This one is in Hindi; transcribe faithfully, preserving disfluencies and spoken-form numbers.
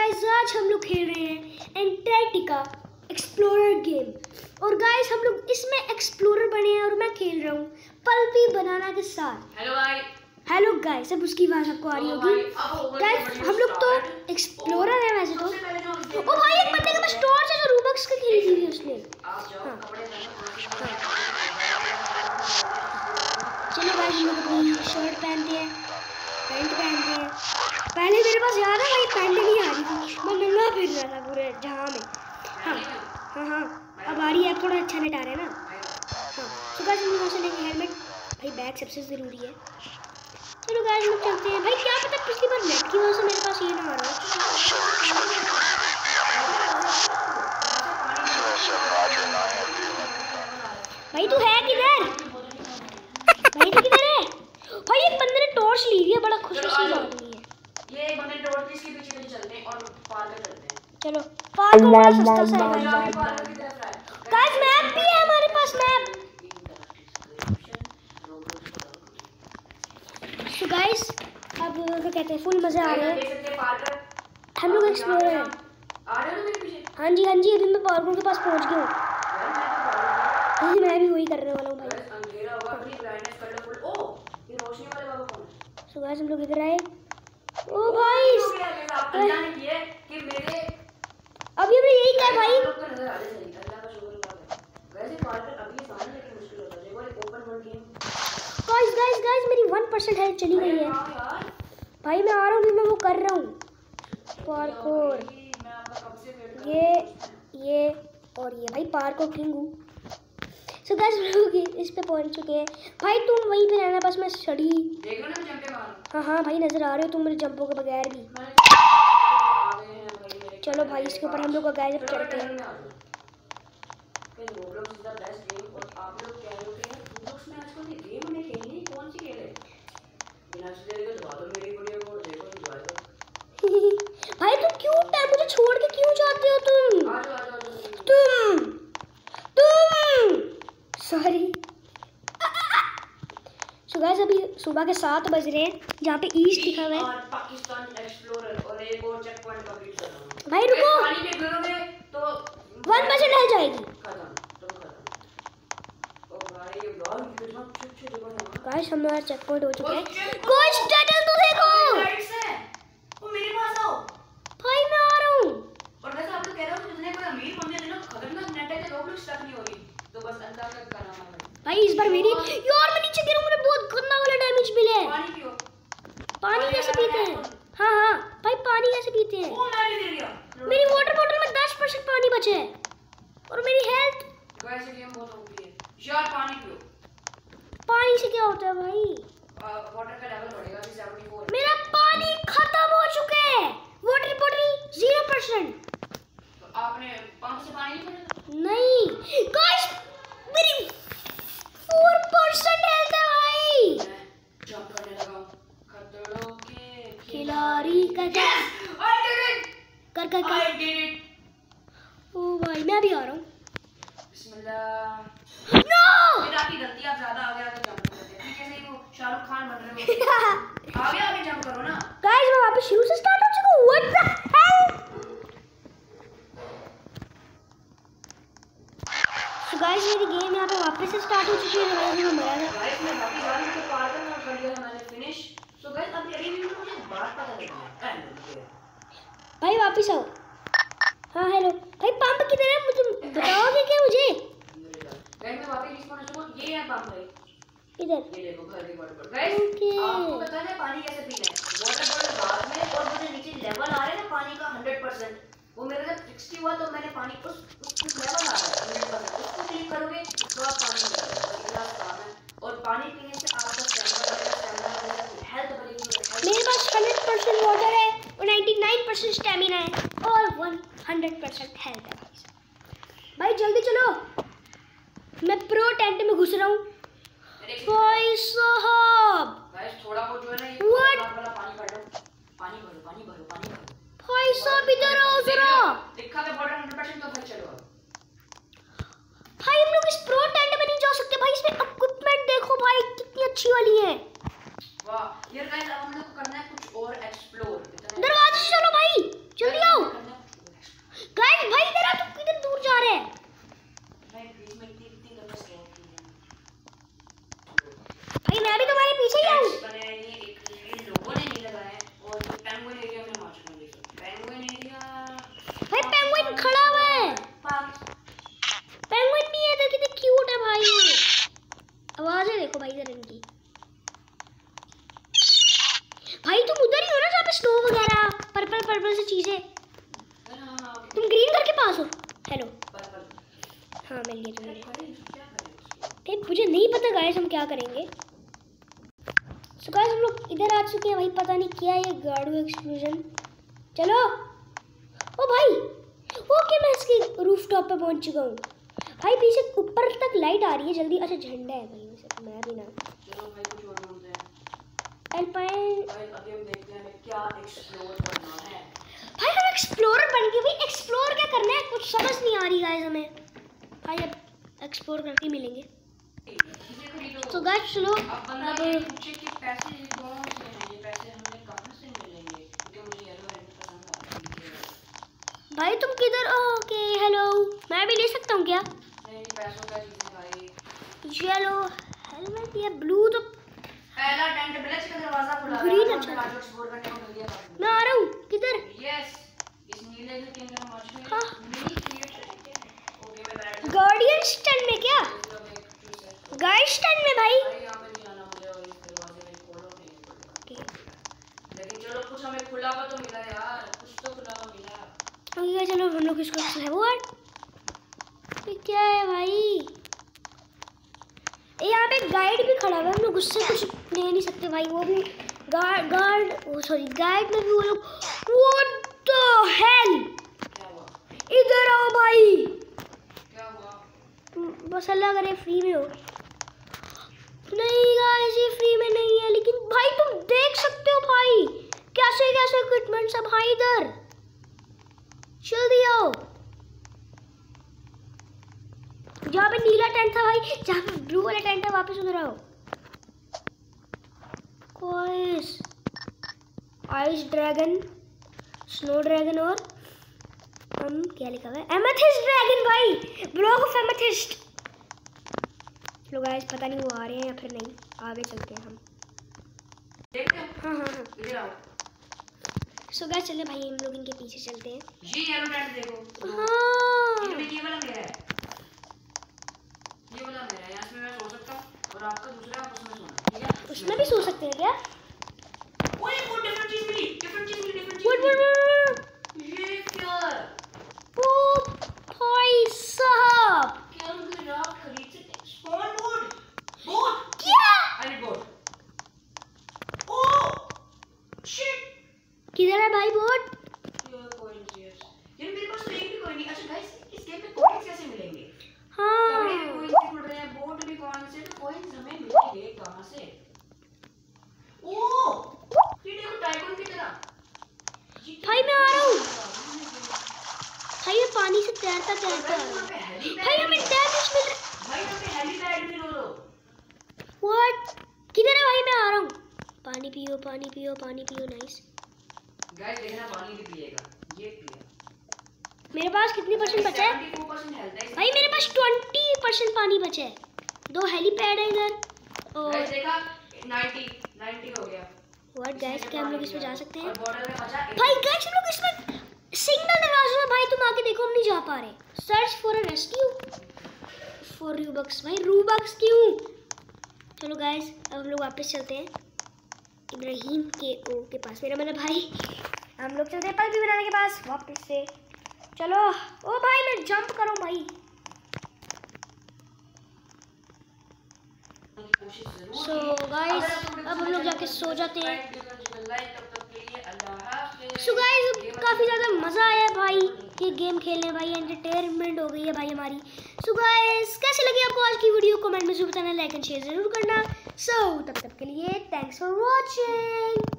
गाइस आज हम लोग खेल रहे हैं एंटार्क्टिका एक्सप्लोरर गेम। और गाइस हम लोग इसमें एक्सप्लोरर बने हैं और मैं खेल रहा हूँ पल्पी बनाना के साथ। हेलो भाई। हेलो गाइस, अब उसकी आवाज आपको आ रही होगी। गाइस हम लोग तो एक्सप्लोरर है वैसे तो। ओ भाई एक बंदे के पास टॉर्च है जो रूबक्स का खेली थी उसने। हाँ। चलो गाइस हम लोग अपनी शर्ट पहनते हैं, पैंट पहनते हैं। पहले मेरे पास याद है भाई पैंट नहीं आ रही थी, मैं नंगा फिर रहा था पूरे जहाँ में। हाँ हाँ हाँ अब आ रही है, थोड़ा अच्छा नेट आ रहा है ना। हाँ तो गाइस हम यहाँ से लेंगे हेलमेट, भाई बैग सबसे ज़रूरी है। चलो गाइस हम चलते हैं। भाई क्या पता पिछली बार नेट की वजह से मेरे पास ये ना आ रहा हो। भाई तू है किधर? भाई तू किधर है? भाई एक बंदे ने टॉर्च ली हुई है, बड़ा खुश सी बात हुई है। ये बंदे टॉर्च इसके पीछे पीछे चलते हैं और पार कर चलते हैं। चलो पार को बड़ा सस्ता सा है गाइस। पार की तरफ है गाइस मैप भी है हमारे पास, मैप। तो गाइस अब क्या कहते हैं, फुल मजा आ रहा है। हम लोग एक्सप्लोरर हैं। आ रहे हो मेरे पीछे? हाँ जी हाँ जी, अभी मैं पार्कोर के पास पहुंच गया हूँ। मैं भी वही करने वाला हूँ भाई। अंधेरा होगा, अपनी ब्राइटनेस कर लो फुल। ओ ये रोशनी वाले बाबा कौन है? सो गाइस हम लोग इधर आए। ओ भाई अल्लाह ने किया कि मेरे अभी हमने यही किया भाई। लोग को नजर आ जाए। सही अल्लाह का शुक्र है। वैसे पार कर अभी सामने लेकिन मुश्किल होता है। देखो एक open world game. Guys guys guys मेरी वन परसेंट हेल्थ चली गई है भाई। मैं आ रहा हूँ, मैं वो कर रहा हूँ पार्कोर। ये ये और ये भाई पार्कोर किंग हूँ। सो गाइस हम लोग इस पे पहुंच चुके हैं। भाई तुम वहीं पे रहना, बस मैं स्टडी देख लो ना मैं जंपे मारूं। हाँ हाँ भाई नजर आ रहे हो तुम मेरे जंपों के बगैर भी। चलो भाई इसके ऊपर हम लोग का गाइस अब चढ़ते हैं। Roblox is the best game. और आप लोग कह रहे हो कि रोब्लॉक्स में आजकल ये गेम में खेलनी कौन सी खेल है? बिना देरी के दबा दो मेरी वीडियो को और देखो एंजॉय करो। भाई तुम क्यों टाइम मुझे छोड़ के क्यों जाते हो तुम? आ जाओ आ जाओ तुम तुम सॉरी। सो गाइस अभी सुबह के सात बज रहे हैं, जहाँ पे ईस्ट लिखा हुआ है। और पाकिस्तान एक्सप्लोरर और एक और चेक पॉइंट कंप्लीट कर रहा हूं भाई रुको, पानी में गिरोगे तो वन परसेंट रह जाएगी। खत्म तो खत्म। ओ भाई यार कितना अच्छे जगह है। गाइस हमारा चेक पॉइंट हो चुका है। कुछ टटल तो देखो। राइट से वो मेरे पास आओ। भाई मैं आ रहा हूँ। और वैसे आप लोग कह रहे हो कि जितने कोई अमीर बंदे हैं ना खतरनाक नेट है, रोब्लॉक्स स्टक नहीं होगी। तो बस अल्लाह का करम है भाई इस बार मेरी यार मैं नीचे गिरा, मुझे बहुत गंदा वाला डैमेज मिला है। पानी पियो। पानी कैसे पीते हैं? हाँ हाँ भाई पानी कैसे पीते हैं? वो मैं भी दे दिया। मेरी वाटर बॉटल में दस परसेंट पानी बचे है और मेरी हेल्थ। वैसे गेम बहुत होती है यार। पानी पियो। पानी से क्या होता है भाई? वाटर का लेवल बढ़ेगा अभी चौहत्तर। मेरा पानी खत्म हो चुका है, वाटर बॉटल जीरो परसेंट। तो आपने पंप से पानी नहीं भरा? नहीं गाइस मेरी फोर परसेंट हेल्थ है भाई। मैं जंप करने लगा। खतरों के खिलाड़ी का यस आई डिड इट। कर कर आई कर। Did it. ओ भाई मैं भी आ रहा हूँ। बिस्मिल्लाह। नो ये आपकी गलती, आप ज्यादा आगे आगे जंप करते हैं। पीछे से वो शाहरुख खान बन रहे हो। आगे आगे जंप करो ना। गाइस मैं वापस शुरू से स्टार्ट हो चुका हूँ। What the hell? तो गाइस मेरी गेम यहाँ पे वापस से स्टार्ट हो चुकी है। गाइस मैं मरा था। गाइस मैं बाकी बार को पार करना कर लिया मैंने फिनिश। सो गाइस अब अगली वीडियो में मुझे बात पता लगी है। भाई वापस आओ। हाँ हेलो भाई पंप किधर है, मुझे बताओगे क्या मुझे? गाइस मैं वापस रिस्पॉन्ड हो चुका। ये है पंप भाई इधर ये देखो घर की वाटर बॉटल। गाइस आपको पता है पानी कैसे पीना है? वाटर बॉटल बाद में और मुझे नीचे लेवल आ रहा है ना पानी का हंड्रेड परसेंट। वो मेरे जब सिक्सटी हुआ तो मैंने पानी उस उस लेवल आ रहा है हंड्रेड परसेंट। उसको क्लिक करोगे तो आप पानी पी सकते हो। इतना आसान है। और पानी पीने से आपका स्टैमिना बढ़ेगा, स्टैमिना बढ़ेगा, हेल्थ बढ़ेगी। मेरे पास हंड्रेड परसेंट वाटर है और नाइन्टी नाइन परसेंट स्टैमिना है और हंड्रेड परसेंट हेल्थ है। भाई जल्दी चलो, मैं प्रो टेंट में घुस रहा हूँ। भाई साहब गाइस थोड़ा बहुत जो है ना ये What? वाला पानी भर लो। पानी भरो पानी भरो पानी भरो। भाई साहब इधर आओ जरा। लिखा है वाटर हंड्रेड परसेंट तो फिर चलो। भाई हम लोग इस प्रो टेंट में नहीं जा सकते भाई, इसमें इक्विपमेंट देखो भाई कितनी अच्छी वाली है। वाह यार गाइस अब हम लोग को करना है कुछ और एक्सप्लोर। दरवाजे से चलो भाई। जल्दी आओ गाइस। भाई इधर आ, तुम किधर दूर जा रहे हैं? भाई मैं भी तुम्हारे पीछे ही आऊं। भाई पेंगुइन खड़ा हुआ है। पेंगुइन नहीं है तो कितनी क्यूट है भाई। आवाजें देखो भाई जरा इनकी। भाई तुम उधर ही हो ना जहाँ पे स्नो वगैरह पर्पल पर्पल से चीजें। तुम ग्रीन घर के पास हो। हेलो हाँ मिल गया तुम्हें। मुझे नहीं पता गाइस हम क्या करेंगे। सो गाइस हम लोग इधर आ चुके हैं भाई। पता नहीं क्या है ये गाड़ू एक्सप्लोजन। चलो ओ भाई ओके मैं इसकी रूफटॉप पे पहुंच चुका हूँ भाई। पीछे ऊपर तक लाइट आ रही है जल्दी। अच्छा झंडा है भाई वैसे मैं भी ना। चलो भाई कुछ और ढूंढते हैं। एल्पाइन भाई अभी हम देखते हैं हमें क्या एक्सप्लोर करना है। भाई हम एक्सप्लोरर बन गए भाई। एक्सप्लोर क्या करना है कुछ समझ नहीं आ रही गाइस हमें। भाई अब एक्सप्लोर करके मिलेंगे। तो गाइस चलो अब बंदा ये पूछे कि पैसे कौन से हैं, ये पैसे हमें कहां से मिलेंगे क्योंकि मुझे येलो एंड पसंद है। भाई तुम किधर? ओके हेलो मैं भी ले सकता हूँ क्या? नहीं पैसों का चीज है भाई। येलो हेलमेट या ब्लू तो पहला टेंट ब्लेच का दरवाजा खुला है। ग्रीन अच्छा राजू एक्सप्लोर करने को मिल गया। मैं आ रहा हूँ। किधर? यस इस नीले घर के अंदर हम आज में हाँ। मिनी क्रिएट ओके मैं बैठ गार्डियन स्टैंड में क्या? गाइड स्टैंड में भाई। भाई यहां पे नहीं आना मुझे और इस दरवाजे में खोलो नहीं पड़ेगा। लेकिन चलो कुछ हमें खुला हुआ तो मिला यार। कुछ तो खुला हुआ मिला। ओके चलो हम लोग इसको है वो ये क्या है भाई? ए यहाँ पे गाइड भी खड़ा हुआ है। हम लोग उससे कुछ ले नहीं सकते भाई। वो भी guard guard oh sorry guide में भी वो लोग। What the hell? क्या हुआ? इधर आओ भाई। क्या हुआ? बस अल्लाह करे फ्री में हो। नहीं गाइस ये फ्री में नहीं है। लेकिन भाई तुम देख सकते हो भाई कैसे कैसे इक्विपमेंट सब भाई। इधर जल्दी आओ। जहाँ पे नीला टेंट था भाई, जहाँ पे ब्लू वाला टेंट है वापस उधर आओ। Guys ice dragon snow dragon और हम क्या लिखा हुआ है? एमेथिस्ट ड्रैगन भाई। Block of amethyst. लोग गाइस पता नहीं वो आ रहे हैं या फिर नहीं। आगे चलते हैं हम। देखते हैं। हाँ हाँ हाँ इधर आओ। सो गाइस चले भाई हम लोग इनके पीछे चलते हैं। ये येलो टेंट देखो। हाँ इनमें ये वाला मेरा है। ये वाला मेरा है। यहाँ पे मैं सो सकता हूँ और आपका दूसरा आप उसमें सोना ठीक है। उसमें भी सो सकते हैं क्या? ओए वो डिफरेंट चीज मिली। डिफरेंट चीज मिली। डिफरेंट What, चीज what, what, मिली। ये क्या ओ भाई साहब क्या हम कोई रात खरीद सकते? Spawn board. बोट क्या? अरे बोट। ओ शिट किधर है भाई बोट? Your coins yes. यार मेरे पास तो एक भी कॉइन नहीं। अच्छा गाइस इस गेम में कॉइंस कैसे मिलेंगे? हाँ कपड़े भी कॉइंस से खुल रहे हैं। बोट भी कॉइन से। तो कॉइंस हमें मिलेंगे कहां से? ओ ये देखो टाइकून की तरह। भाई मैं आ रहा हूँ। भाई ये पानी से तैरता तैरता आ रहा है। भाई हमें डैमेज मिल रहा भाई यहाँ पे हेलीपैड भी लो लो। है। व्हाट? किधर है भाई? मैं आ रहा हूँ। पानी पियो पानी पियो पानी पियो। नाइस गाइस देखना पानी भी पिएगा। ये पिया। मेरे पास कितनी परसेंट बचा है? चौहत्तर परसेंट हेल्थ है। भाई मेरे पास बीस परसेंट पानी बचा है। दो हेलीपैड है इधर और गाइस देखा नब्बे नब्बे हो गया। व्हाट गाइस क्या हम लोग इसमें जा सकते हैं? और बॉर्डर में बचा एक। भाई गाइस हम लोग इसमें सिग्नल दरवाजा है भाई। तुम आके देखो हम नहीं जा पा रहे। Search for a rescue for Robux. भाई रूबक्स क्यों? चलो गाइस अब हम लोग वापस चलते हैं इब्राहिम के ओ के पास। मेरा मतलब भाई हम लोग चलते हैं पल्पी बनाने के पास वापस से। चलो ओ भाई मैं जंप करूं भाई। सो गाइस अब हम लोग जाके सो जाते हैं। सो गाइस काफ़ी ज़्यादा मज़ा आया भाई ये गेम खेलने। भाई एंटरटेनमेंट हो गई है भाई हमारी। सो गाइस कैसे लगी आपको आज की वीडियो? कमेंट में जरूर बताना। लाइक एंड शेयर जरूर करना। सो तब तक के लिए थैंक्स फॉर वॉचिंग।